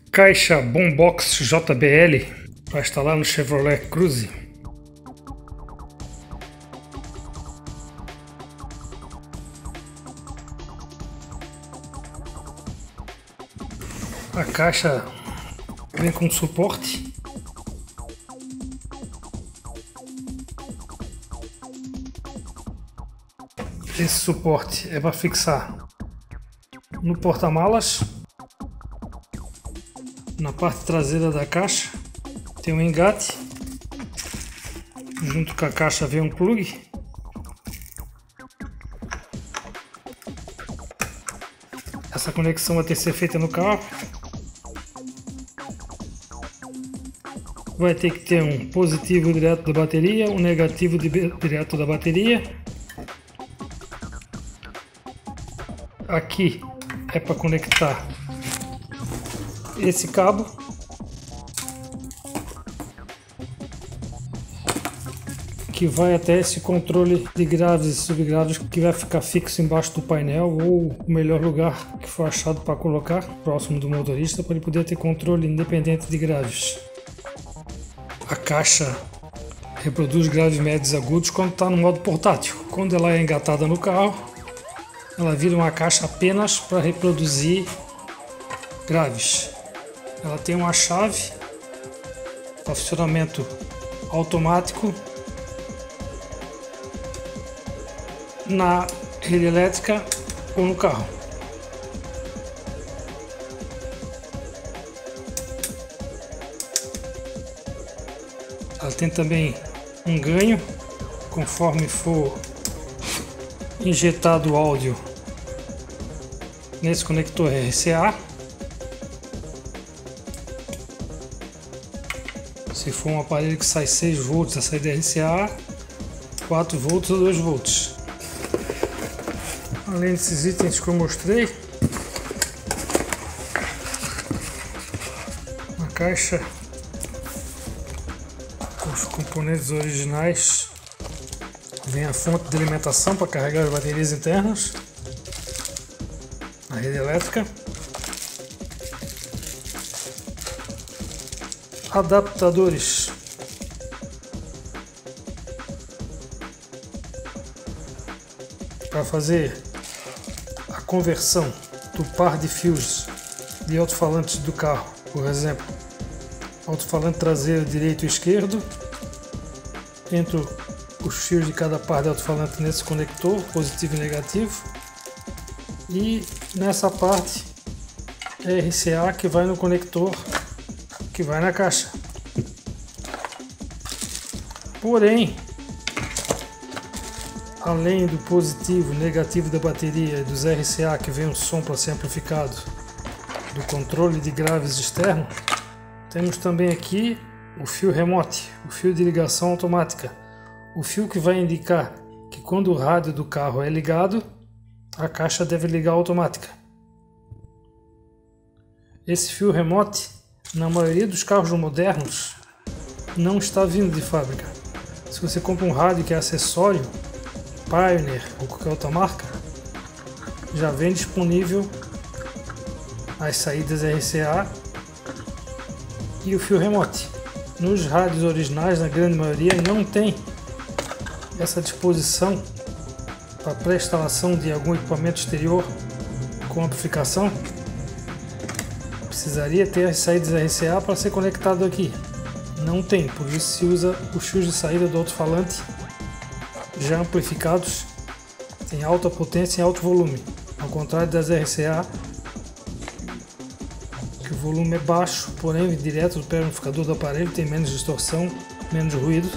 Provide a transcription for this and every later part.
Caixa Boombox JBL para instalar no Chevrolet Cruze. A caixa vem com suporte. Esse suporte é para fixar no porta-malas. Na parte traseira da caixa tem um engate. Junto com a caixa vem um plug. Essa conexão vai ter que ser feita no carro. Vai ter que ter um positivo direto da bateria, um negativo direto da bateria. Aqui é para conectar esse cabo. Que vai até esse controle de graves e subgraves que vai ficar fixo embaixo do painel, ou o melhor lugar que for achado para colocar, próximo do motorista, para ele poder ter controle independente de graves. A caixa reproduz graves, médios e agudos quando está no modo portátil. Quando ela é engatada no carro, ela vira uma caixa apenas para reproduzir graves. Ela tem uma chave para funcionamento automático na rede elétrica ou no carro. Ela tem também um ganho conforme for injetado o áudio nesse conector RCA. Se for um aparelho que sai 6 volts, a saída RCA, 4 volts ou 2 volts. Além desses itens que eu mostrei, na caixa com os componentes originais vem a fonte de alimentação para carregar as baterias internas na rede elétrica, adaptadores para fazer a conversão do par de fios de alto-falantes do carro, por exemplo, alto-falante traseiro direito e esquerdo, entre os fios de cada par de alto-falante nesse conector, positivo e negativo, e nessa parte RCA que vai no conector que vai na caixa. Porém, além do positivo e negativo da bateria e dos RCA que vem um som para ser amplificado do controle de graves externo, temos também aqui o fio remote, o fio de ligação automática, o fio que vai indicar que quando o rádio do carro é ligado, a caixa deve ligar automática. Esse fio remote, na maioria dos carros modernos, não está vindo de fábrica. Se você compra um rádio que é acessório, Pioneer ou qualquer outra marca, já vem disponível as saídas RCA e o fio remote. Nos rádios originais, na grande maioria, não tem essa disposição para pré-instalação de algum equipamento exterior com amplificação. Precisaria ter as saídas RCA para ser conectado aqui. Não tem, por isso se usa os fios de saída do alto-falante já amplificados em alta potência e alto volume, ao contrário das RCA, que o volume é baixo, porém direto do pré-amplificador do aparelho, tem menos distorção, menos ruído.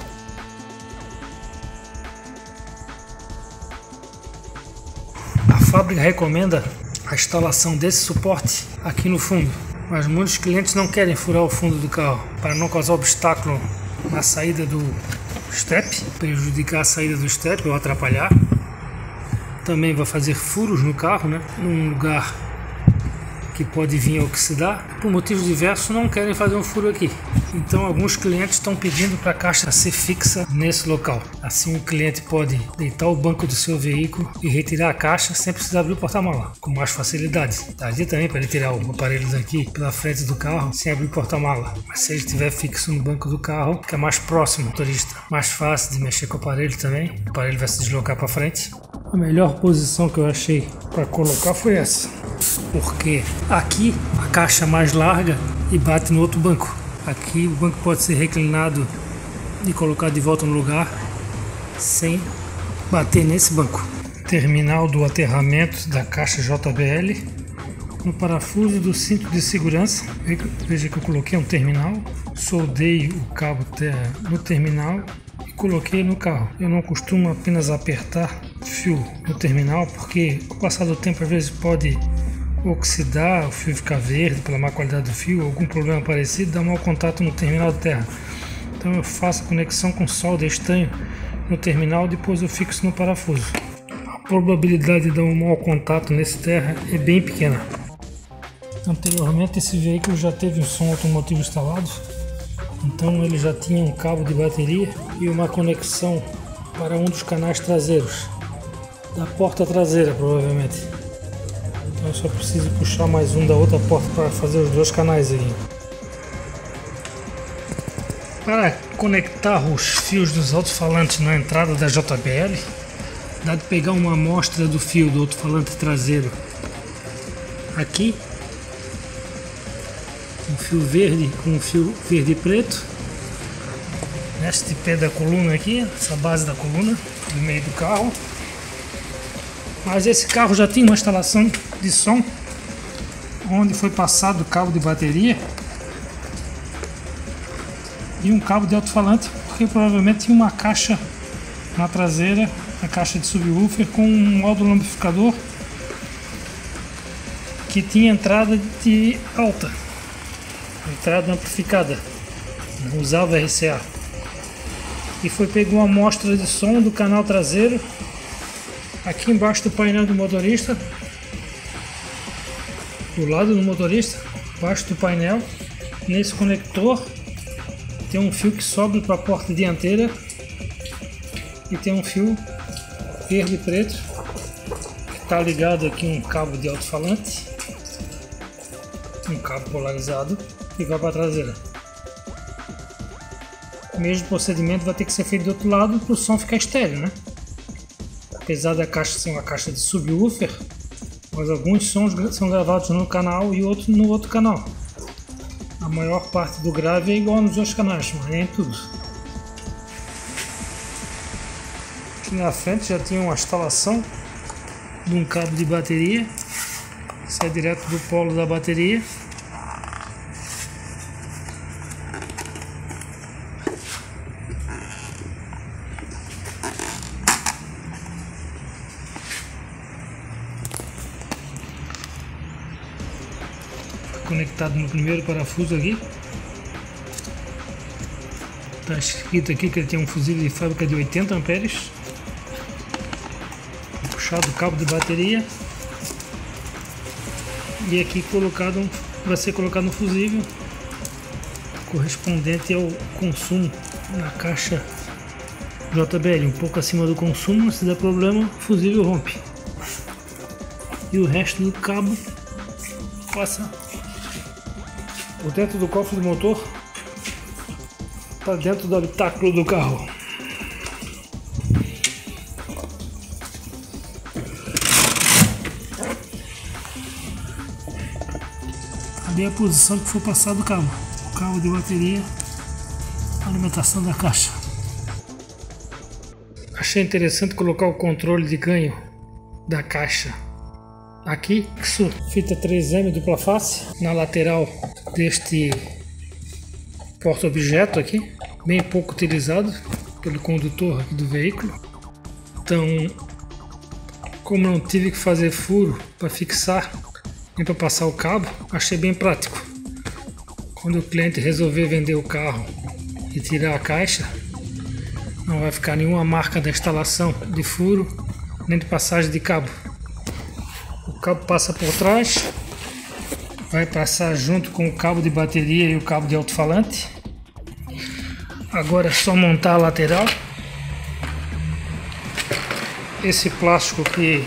A fábrica recomenda a instalação desse suporte aqui no fundo, mas muitos clientes não querem furar o fundo do carro para não causar obstáculo na saída do step, prejudicar a saída do step ou atrapalhar. Também vai fazer furos no carro, num lugar que que pode vir a oxidar. Por motivos diversos não querem fazer um furo aqui. Então alguns clientes estão pedindo para a caixa ser fixa nesse local. Assim o cliente pode deitar o banco do seu veículo e retirar a caixa sem precisar abrir o porta-mala, com mais facilidade. Daria também para ele tirar o aparelho daqui pela frente do carro sem abrir o porta-mala. Mas se ele estiver fixo no banco do carro, fica mais próximo do motorista. Mais fácil de mexer com o aparelho também. O aparelho vai se deslocar para frente. A melhor posição que eu achei para colocar foi essa. Porque aqui a caixa é mais larga e bate no outro banco. Aqui o banco pode ser reclinado e colocado de volta no lugar sem bater nesse banco. Terminal do aterramento da caixa JBL. No parafuso do cinto de segurança, veja que eu coloquei um terminal, soldei o cabo no terminal e coloquei no carro. Eu não costumo apenas apertar fio no terminal, porque com o passar do tempo às vezes pode oxidar, o fio ficar verde pela má qualidade do fio, algum problema parecido, dá mau contato no terminal de terra. Então eu faço a conexão com solda estanho no terminal, depois eu fixo no parafuso. A probabilidade de dar um mau contato nesse terra é bem pequena. Anteriormente esse veículo já teve um som automotivo instalado, então ele já tinha um cabo de bateria e uma conexão para um dos canais traseiros, da porta traseira provavelmente. Então eu só preciso puxar mais um da outra porta para fazer os dois canais aí. Para conectar os fios dos alto-falantes na entrada da JBL, dá de pegar uma amostra do fio do alto-falante traseiro aqui, um fio verde com um fio verde e preto, neste pé da coluna aqui, essa base da coluna, no meio do carro. Mas esse carro já tinha uma instalação de som, onde foi passado o cabo de bateria e um cabo de alto-falante, porque provavelmente tinha uma caixa na traseira, a caixa de subwoofer com um módulo amplificador que tinha entrada de alta, entrada amplificada, não usava RCA. E foi pego uma amostra de som do canal traseiro aqui embaixo do painel do motorista, do lado do motorista, embaixo do painel. Nesse conector tem um fio que sobe para a porta dianteira e tem um fio verde e preto que está ligado aqui um cabo de alto-falante, um cabo polarizado, e vai para a traseira. O mesmo procedimento vai ter que ser feito do outro lado para o som ficar estéreo, né? Apesar da caixa ser uma caixa de subwoofer, mas alguns sons são gravados num canal e outros no outro canal. A maior parte do grave é igual nos outros canais, mas nem tudo. Aqui na frente já tinha uma instalação de um cabo de bateria, sai direto do polo da bateria. Conectado no primeiro parafuso aqui. Está escrito aqui que ele tem um fusível de fábrica de 80 amperes. Puxado o cabo de bateria. E aqui vai ser colocado um fusível correspondente ao consumo na caixa JBL, um pouco acima do consumo. Se der problema, o fusível rompe. E o resto do cabo passa por dentro do cofre do motor, para dentro do habitáculo do carro. Ali é a posição que for passado o cabo de bateria, a alimentação da caixa. Achei interessante colocar o controle de ganho da caixa aqui, fita 3M dupla face, na lateral deste porta-objeto aqui, bem pouco utilizado pelo condutor aqui do veículo. Então, como não tive que fazer furo para fixar nem para passar o cabo, achei bem prático. Quando o cliente resolver vender o carro e tirar a caixa, não vai ficar nenhuma marca da instalação de furo nem de passagem de cabo. O cabo passa por trás vai passar junto com o cabo de bateria e o cabo de alto-falante. Agora é só montar a lateral. Esse plástico que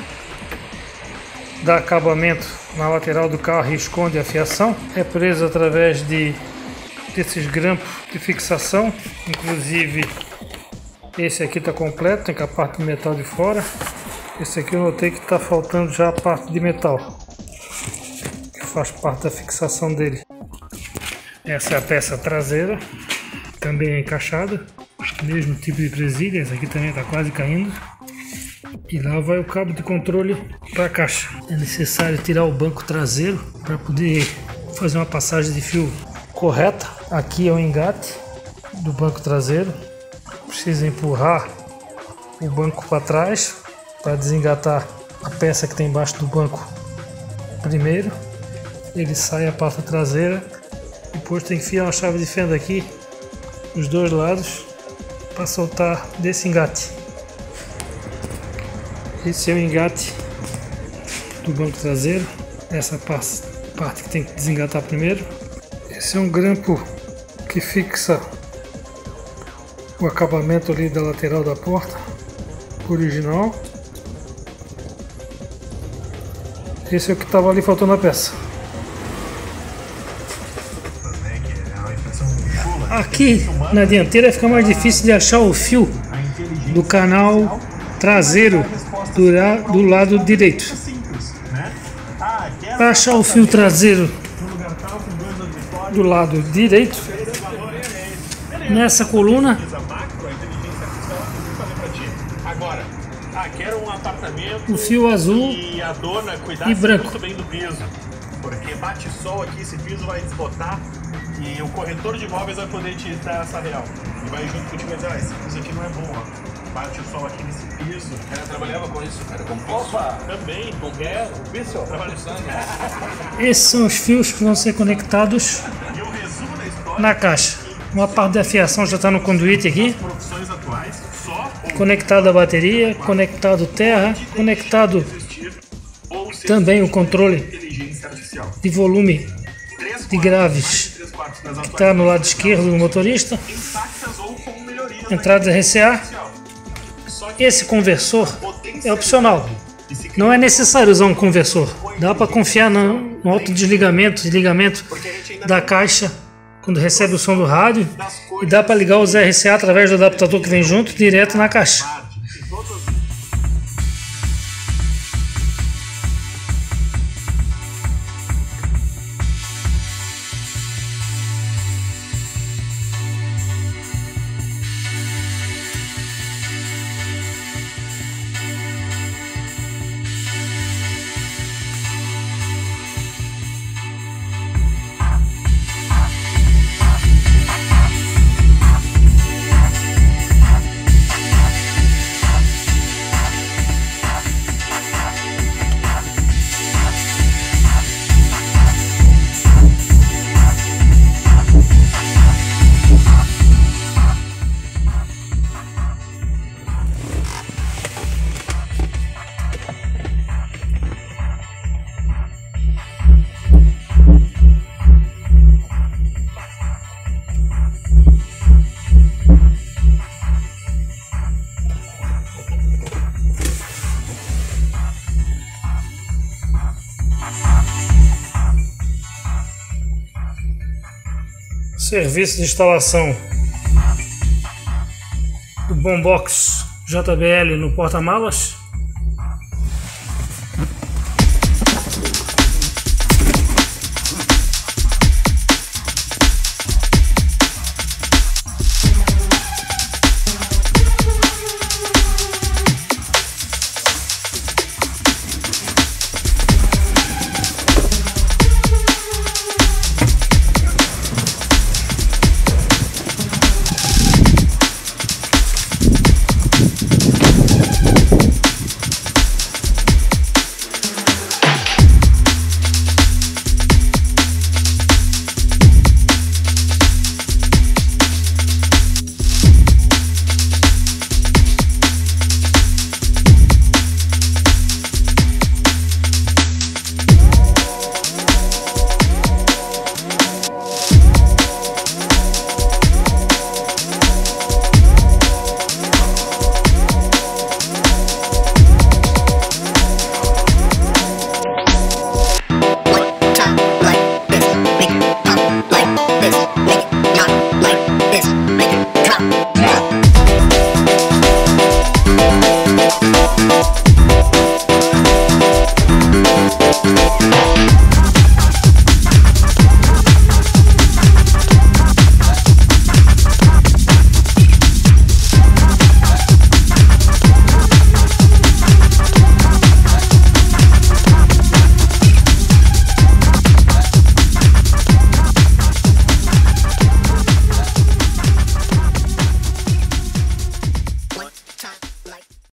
dá acabamento na lateral do carro e esconde a fiação é preso através desses grampos de fixação. Inclusive esse aqui está completo, tem com a parte de metal de fora. Esse aqui eu notei que está faltando já a parte de metal, que faz parte da fixação dele. Essa é a peça traseira, também é encaixada, mesmo tipo de presilha. Essa aqui também está quase caindo. E lá vai o cabo de controle para a caixa. É necessário tirar o banco traseiro para poder fazer uma passagem de fio correta. Aqui é o engate do banco traseiro. Precisa empurrar o banco para trás para desengatar a peça que tem embaixo do banco primeiro. Ele sai a parte traseira. Depois tem que enfiar uma chave de fenda aqui nos dois lados para soltar desse engate. Esse é o engate do banco traseiro, essa parte que tem que desengatar primeiro. Esse é um grampo que fixa o acabamento ali da lateral da porta original. Esse é o que estava ali faltando a peça. Aqui na dianteira fica mais difícil de achar o fio do canal traseiro do lado direito. Para achar o fio traseiro do lado direito, nessa coluna, o fio azul e branco. Porque bate sol aqui, esse piso vai desbotar e o corretor de imóveis vai poder te dar essa real. E vai junto contigo e dizer, esse piso aqui não é bom, ó. Bate o sol aqui nesse piso. O cara trabalhava com isso, cara. Com Opa! Também. Com o piso? Trabalho sangue. Esses são os fios que vão ser conectados E o resumo da história na caixa. Uma parte da fiação já está no conduíte aqui. profissões atuais, só Conectado a bateria, conectado terra, conectado ou seja, também o controle inteligência artificial. de volume de graves Três quartos das que está no lado esquerdo do motorista. intactas ou com melhorias Entrada RCA. artificial. Só que Esse conversor é opcional. Não é necessário usar um conversor. Dá para confiar no autodesligamento, desligamento da caixa quando recebe o som do rádio. E dá para ligar os RCA através do adaptador que vem junto, direto na caixa. Serviço de instalação do Boombox JBL no porta-malas.